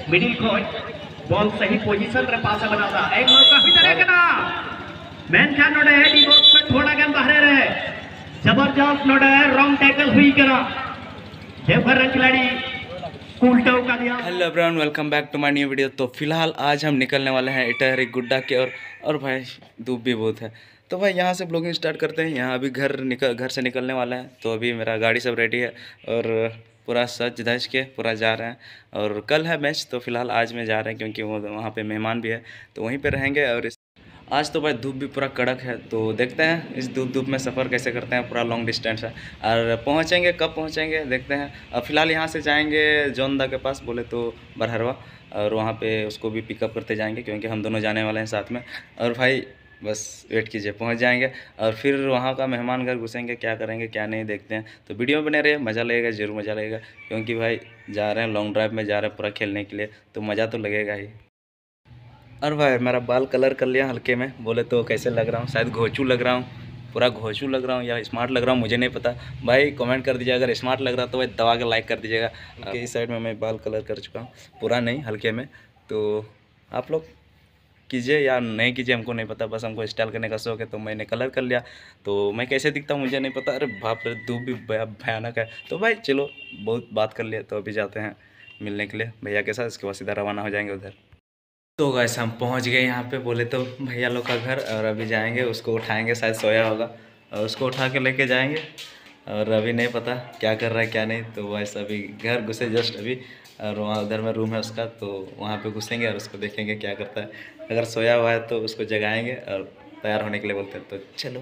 Middle खोज ball सही position रे पास बनाता एक मौका भीतर कना मेनखान नोडे डी बॉक्स पे थोड़ा गन बाहर रहे जबरदस्त नोडे रॉन्ग टैकल हुई करा देवघर रन खिलाड़ी उल्टा का दिया। Hello everyone, welcome back to my new video. तो फिलहाल आज हम निकलने वाले हैं इटहरी गुड्डा के और भाई धूप भी बहुत है तो भाई यहाँ से ब्लॉगिंग स्टार्ट करते हैं। यहाँ अभी घर से निकलने वाला है तो अभी मेरा गाड़ी सब रेडी है और पूरा सज धज के पूरा जा रहे हैं। और कल है मैच तो फिलहाल आज में जा रहे हैं क्योंकि वो वहाँ पे मेहमान भी है तो वहीं पे रहेंगे। और आज तो भाई धूप भी पूरा कड़क है तो देखते हैं इस धूप में सफ़र कैसे करते हैं। पूरा लॉन्ग डिस्टेंस है और पहुँचेंगे कब पहुँचेंगे देखते हैं। अब फिलहाल यहाँ से जाएंगे जोनदा के पास बोले तो बरहरवा और वहाँ पे उसको भी पिकअप करते जाएंगे क्योंकि हम दोनों जाने वाले हैं साथ में। और भाई बस वेट कीजिए पहुंच जाएंगे और फिर वहाँ का मेहमान घर घुसेंगे, क्या करेंगे क्या नहीं देखते हैं। तो वीडियो बने रहे, मज़ा लगेगा, ज़रूर मज़ा लगेगा क्योंकि भाई जा रहे हैं लॉन्ग ड्राइव में, जा रहे हैं पूरा खेलने के लिए तो मज़ा तो लगेगा ही। और भाई मेरा बाल कलर कर लिया हल्के में, बोले तो कैसे लग रहा हूँ, शायद घोचू लग रहा हूँ, पूरा घोचू लग रहा हूँ या स्मार्ट लग रहा हूँ मुझे नहीं पता। भाई कमेंट कर दीजिए अगर स्मार्ट लग रहा तो भाई दबा के लाइक कर दीजिएगा। इस साइड में मैं बाल कलर कर चुका हूँ, पूरा नहीं हल्के में। तो आप लोग कीजिए या नहीं कीजिए हमको नहीं पता, बस हमको स्टाइल करने का शौक है तो मैंने कलर कर लिया। तो मैं कैसे दिखता हूँ मुझे नहीं पता। अरे बाप रे धूप भी भयानक है। तो भाई चलो बहुत बात कर लिया तो अभी जाते हैं मिलने के लिए भैया के साथ, इसके बाद सीधा रवाना हो जाएंगे उधर। तो गैस हम पहुंच गए यहाँ पे बोले तो भैया लोग का घर और अभी जाएंगे उसको उठाएंगे, शायद सोया होगा और उसको उठा के लेके जाएंगे। और अभी नहीं पता क्या कर रहा है क्या नहीं। तो वैसे अभी घर घुसे जस्ट अभी और वहाँ उधर में रूम है उसका तो वहाँ पे घुसेंगे और उसको देखेंगे क्या करता है। अगर सोया हुआ है तो उसको जगाएंगे और तैयार होने के लिए बोलते हैं। तो चलो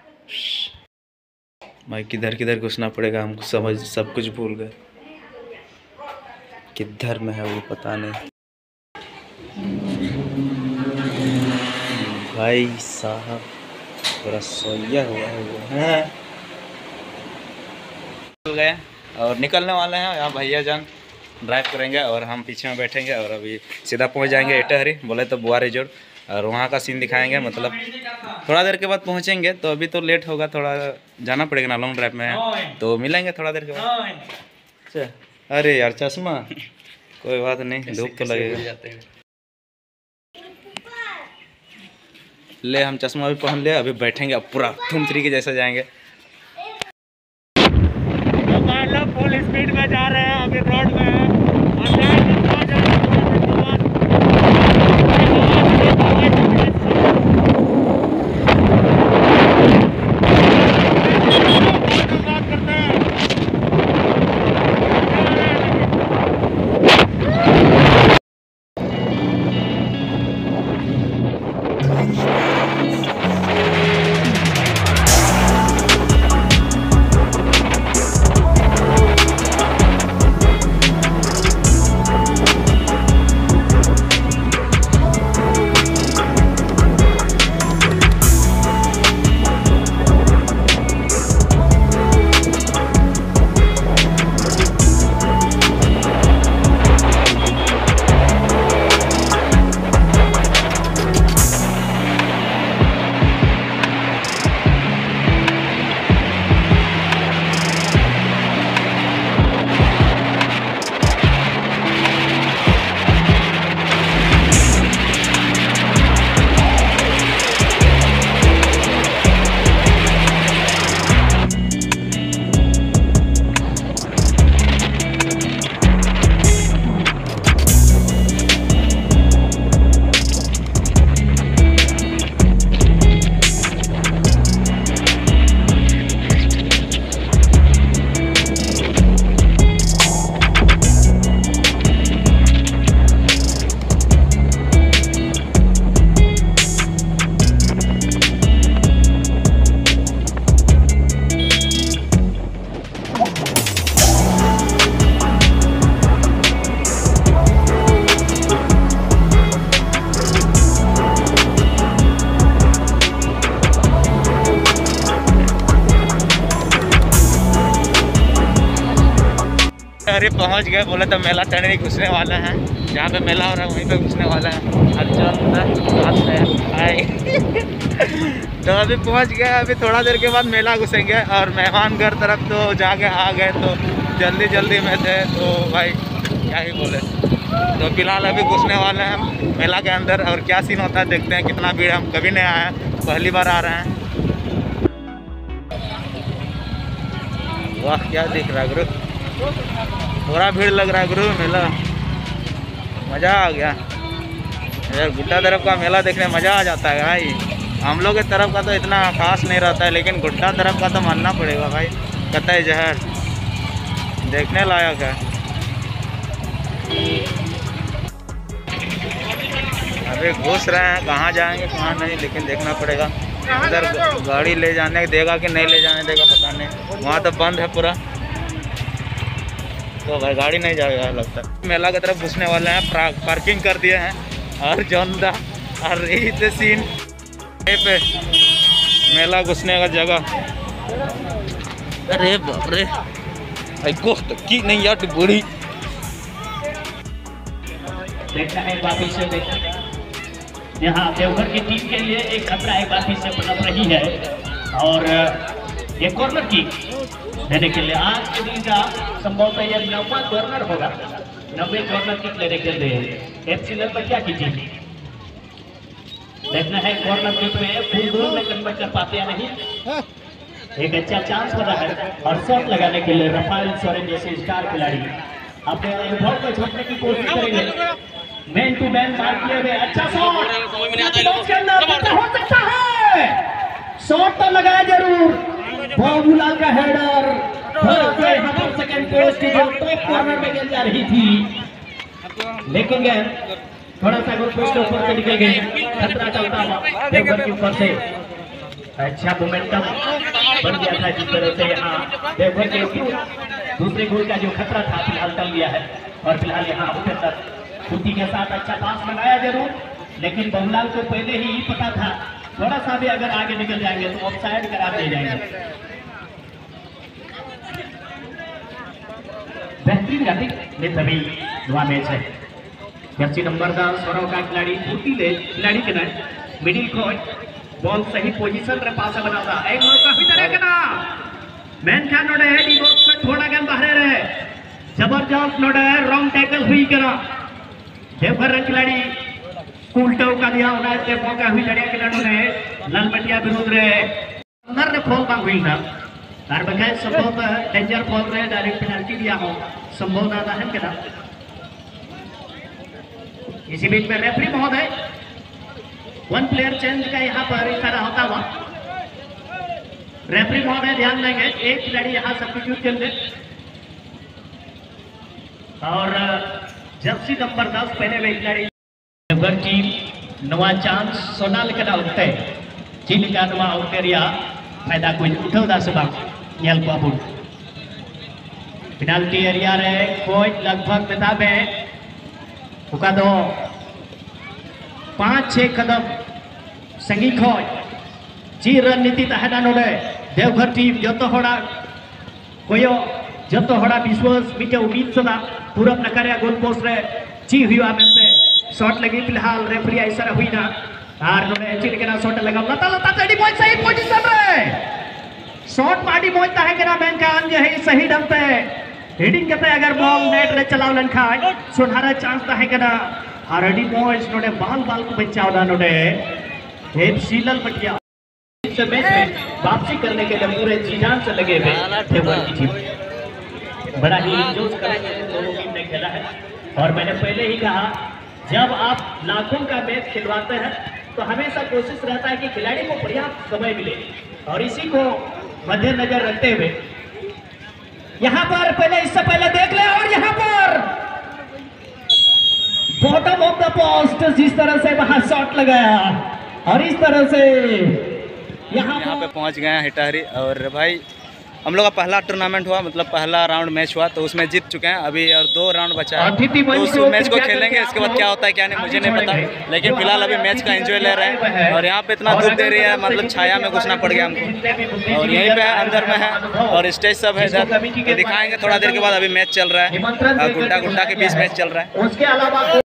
भाई किधर किधर घुसना पड़ेगा, हमको समझ सब कुछ भूल गए, किधर में है वो पता नहीं। भाई साहब पूरा सोया हुआ है वो है। निकल गए और निकलने वाले हैं। यहाँ भैया जान ड्राइव करेंगे और हम पीछे में बैठेंगे और अभी सीधा पहुंच जाएंगे इटहरी बोले तो बुआ रिजोर्ट और वहाँ का सीन दिखाएंगे। मतलब थोड़ा देर के बाद पहुँचेंगे तो अभी तो लेट होगा, थोड़ा जाना पड़ेगा ना, लॉन्ग ड्राइव में है तो मिलेंगे थोड़ा देर के बाद। अच्छा अरे यार चश्मा कोई बात नहीं, धूप तो लगेगा। ले हम चश्मा भी पहन ले, अभी बैठेंगे अब पूरा धूम तरीके जैसा जाएंगे। तो फुल स्पीड में जा रहे हैं अभी रोड में अरे पहुंच गए बोले तो मेला टर्नी घुसने वाला है, जहाँ पे मेला हो रहा है वहीं पे घुसने वाला है। तो अभी पहुंच गए, अभी थोड़ा देर के बाद मेला घुसेंगे और मेहमान घर तरफ तो जाके आ गए तो जल्दी में थे तो भाई क्या ही बोले। तो फिलहाल अभी घुसने वाले हैं मेला के अंदर और क्या सीन होता है देखते हैं। कितना भीड़, हम कभी नहीं आए हैं, पहली बार आ रहे हैं। वाह क्या दिख रहा है गुरु, पूरा भीड़ लग रहा है गुरु। मेला मज़ा आ गया यार। गुड्डा तरफ का मेला देखने मज़ा आ जाता है भाई। हम लोग की तरफ का तो इतना खास नहीं रहता है, लेकिन गुड्डा तरफ का तो मानना पड़ेगा भाई। कतई जहर देखने लायक है। अभी घुस रहे हैं, कहाँ जाएंगे कहाँ नहीं, लेकिन देखना पड़ेगा। इधर गाड़ी ले जाने देगा कि नहीं ले जाने देगा पता नहीं। वहाँ तो बंद है पूरा, तो भाई गाड़ी नहीं जाएगा लगता है। मेला की तरफ घुसने वाले हैं, पार्किंग कर दिए हैं और जोंदा और यही से सीन पे मेला घुसने का जगह। अरे बाप रे की नहीं यार बूढ़ी। देखना है वापिस से देखना। यहाँ देवघर की टीम के लिए एक खतरा एक बार फिर से पनप रही है और एक कॉर्नर की देने के लिए आज के दिन का संभवतः यह 9वां कॉर्नर होगा। 90 कॉर्नर किक लेने के लिए एफसी पर क्या कीजिए। देखना है कॉर्नर किक में फुल गोल में कन्वर्ट कर पाते या नहीं। एक अच्छा चांस बना है और शॉट लगाने के लिए रफाल सोरेन जैसे स्टार खिलाड़ी अपने अनुभव को छोड़ने की कोशिश करेंगे। मैन टू मैन मार किए हुए अच्छा शॉट हो सकता है। शॉट तो लगाया जरूर। बाबूलाल का हेडर सेकंड पोस्ट जो टॉप कॉर्नर में गेंद जा रही थी, लेकिन गेंद थोड़ा सा गोल पोस्ट ऊपर से निकल गई। खतरा चलता हुआ देवघर के ऊपर से अच्छा मोमेंटम बन गया था, जिस तरह से यहाँ देवघर के दूसरे गोल का जो खतरा था फिलहाल टल गया है। और फिलहाल यहाँ उपेंद्र खुदी के साथ अच्छा पास बनाया जरूर, लेकिन बाबूलाल को पहले ही पता था थोड़ा सा भी अगर आगे निकल जाएंगे तो ऑफसाइड करा दिए जाएंगे। बेहतरीन गति अभी दुआ मैच है। जर्सी नंबर 10 स्वरों का खिलाड़ी फुर्तीले खिलाड़ी के नाम मिडिल कोच बॉल सही पोजीशन रे पास बनाता एक मौका भी तरह करना मैन क्या नोडे है डी बॉक्स में थोड़ा गेंद बाहर रहे जबरदस्त नोडे रॉन्ग टैकल हुई करा देवघर रंग खिलाड़ी उल्टा का दिया होना है मौका हुई लड़िया खिलाड़ियों ने लाल मटिया विरोध रहे अंदर ने फॉल मांग हुई ना तार बगैर संभव डेंजर फॉल रहे डायरेक्ट पेनल्टी दिया हो संभव ज्यादा है क्या। इसी बीच में रेफरी महोदय वन प्लेयर चेंज का यहाँ पर इशारा होता हुआ रेफरी महोदय ध्यान देंगे। एक खिलाड़ी यहाँ सब्स्टिट्यूट के लिए और जर्सी नंबर 10 पहने हुए खिलाड़ी टीम नवा चांस सोनाल के उठते चीन का नवा उठेरिया फायदा कोई उठावदा से बांग ᱧᱮᱞ ᱠᱚᱣᱟ ᱵᱚᱱ पेनाल्टी एरिया रे कोच लगभग बताबे उका दो 5-6 कदम संगी खोज ची रणनीति तहना नोडे देवघर टीम जतो होड़ा कोयो जतो होड़ा विश्वास मिटे उम्मीद सदा पूरा नकारिया गोल पोस्ट रे ची हुआ मेंते शॉट लगी फिलहाल रेफरी इशारा हुई ना आर नोडे ची केना शॉट लगा लता लता तेडी पॉइंट सही पोजीशन रे शॉट पार्टी पहुंचता है केना बैंक का अंग है सही ढंग पे हेडिंग करते अगर बॉल नेट रे चलाव लन खाय सुनहरा चांस ता है केना आरडी बॉयज नोडे बाल बाल को बचाव दा नोडे हेड सीलल मटिया इस मैच में वापसी करने के लिए पूरे जी-जान से लगे हुए देवघर की टीम बड़ा ही जोश करके दोनों टीम ने खेला है। और मैंने पहले ही कहा जब आप लाखों का मैच खिलवाते हैं तो हमेशा कोशिश रहता है कि खिलाड़ी को पर्याप्त समय मिले और इसी को मद्देनजर रखते हुए यहाँ पर पहले इससे पहले देख ले और यहाँ पर बॉटम ऑफ द पोस्ट जिस तरह से वहां शॉट लगाया और इस तरह से यहाँ पे पहुंच गए हैं हिटारी। और भाई हम लोग का पहला टूर्नामेंट हुआ, मतलब पहला राउंड मैच हुआ तो उसमें जीत चुके हैं। अभी और 2 राउंड बचा है तो उस मैच को खेलेंगे। इसके बाद क्या होता है क्या नहीं मुझे नहीं पता, लेकिन फिलहाल अभी मैच का एंजॉय ले रहे हैं। और यहाँ पे इतना धूप दे रही है, मतलब छाया में घुसना पड़ गया हमको और यहीं पे अंदर में है और स्टेज सब है इधर तो दिखाएंगे थोड़ा देर के बाद। अभी मैच चल रहा है, गुड्डा गुड्डा के बीच मैच चल रहा है।